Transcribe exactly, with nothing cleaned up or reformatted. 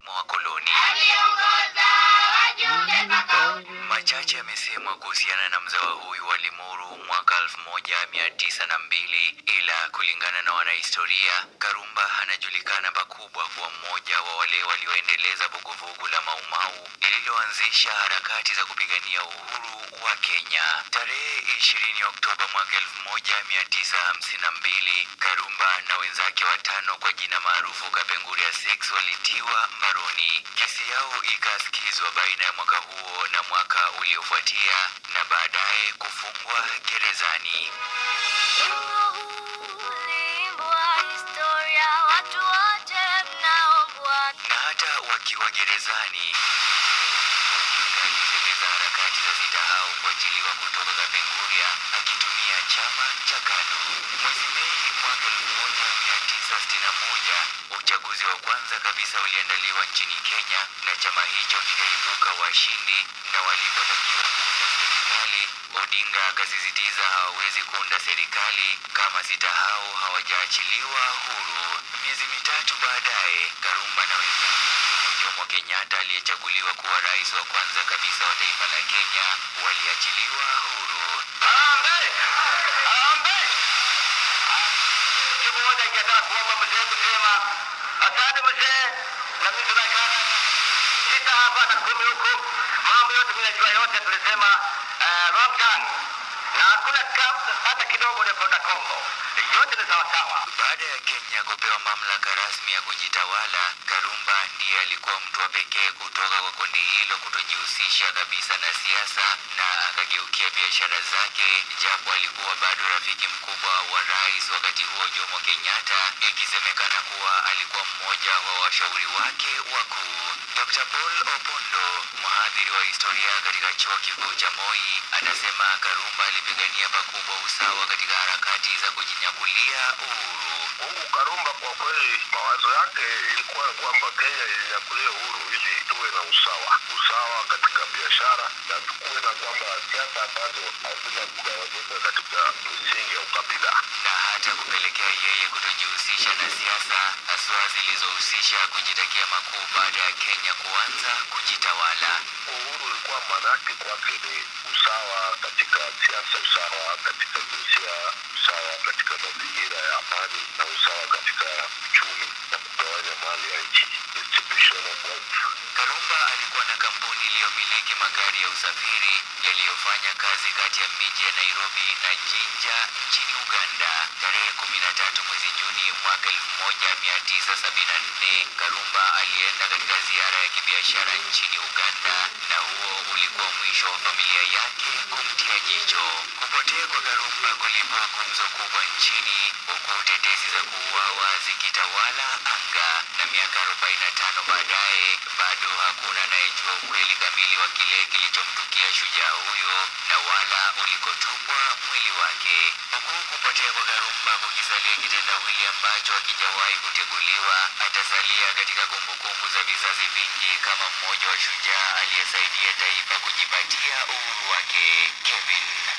mwa wakoloni. Machache yamesemwa kuhusiana na mzawa huyu wa Limuru mwaka elfu moja mia tisa na mbili, ila kulingana na wanahistoria, Karumba anajulikana pakubwa kuwa mmoja wa wale walioendeleza vuguvugu la Mau Mau lililoanzisha harakati za kupigania uhuru wa Kenya. Tarehe ishirini Oktoba mwaka elfu moja mia tisa hamsini na mbili, Karumba na wenzake watano kwa jina maarufu Kapenguria Six walitiwa mbaroni. Kesi yao ikasikizwa baina ya mwaka huo na mwaka uliofuatia na baadaye kufungwa gerezani. Na hata wakiwa gerezani aliendeleza harakati za sitahau kuachiliwa kutoka Kapenguria akitumia chama cha KANU. Mwezi Mei mwaka elfu moja mia tisa sitini na moja, uchaguzi wa kwanza kabisa uliandaliwa nchini Kenya na chama hicho kikaibuka washindi, na walipotakiwa kuunda serikali, Odinga akasisitiza hawawezi kuunda serikali kama sitahau hawajaachiliwa huru. Miezi mitatu baadaye, Karumba na wenzake Jomo Kenyatta aliyechaguliwa kuwa rais wa kwanza kabisa wa taifa la Kenya waliachiliwa huru. Harambee! Harambee! Kitu moja ningetaka kuomba mzee kusema, asante mzee, na mimi tunakana sita hapa na kumi huko. Mambo yote mnajua yote tulisema uh, wrong turn. Na hakuna hata kidogo ni kwenda Kongo. Yote ni sawa sawa. Baada ya Kenya kupewa mamlaka rasmi ya kujitawala, Karumba ndiye alikuwa mtu wa pekee kutoka kwa kundi hilo kutojihusisha kabisa na siasa na akageukia biashara zake, japo alikuwa bado rafiki mkubwa wa rais wakati huo Jomo Kenyatta, ikisemekana kuwa alikuwa mmoja wa washauri wake wakuu. Doctor Paul Opondo, mhadhiri wa historia katika chuo kikuu cha Moi, anasema Karumba alipigania pakubwa usawa katika harakati za kujinyakulia uhuru. Mungu Karumba kwa kweli mawazo yake ilikuwa kwamba Kenya inyakulie uhuru ili tuwe na usawa. Usawa katika biashara na tukuwe na kwamba siasa ambazo hazina kugawanyika katika misingi ya ukabila. Na hata kupelekea yeye kutojihusisha na siasa haswa zilizohusisha kujitakia makuu baada ya Kenya kuanza kujitawala. Uhuru ulikuwa manake kwake ni usawa katika siasa, usawa katika jinsia, usawa katika mazingira ya amani na usawa katika uchumi na kugawanya mali ya nchi, distribution of wealth. Karumba alikuwa na kampuni iliyomiliki magari ya usafiri yaliyofanya kazi kati ya miji ya Nairobi na Jinja nchini Uganda. Tarehe kumi na tatu mwezi Juni mwaka elfu moja mia tisa sabini na nne, Karumba alienda katika ziara ya kibiashara nchini Uganda, na huo ulikuwa mwisho wa familia yake kumtia jicho. Kupotea kwa Karumba kulibua gumzo kubwa nchini, huku tetesi za kuuawa zikitawala anga, na miaka arobaini na tano baadaye bado hakuna anayejua ukweli kamili wa kile kilichomtukia shujaa huyo na wala ulikotupwa mwili wake. Huku kupotea kwa Karumba kukisalia kitendawili ambacho hakijawahi kuteguliwa, atasalia katika kumbukumbu za vizazi vingi kama mmoja wa shujaa aliyesaidia taifa kujipatia uhuru wake. Kevin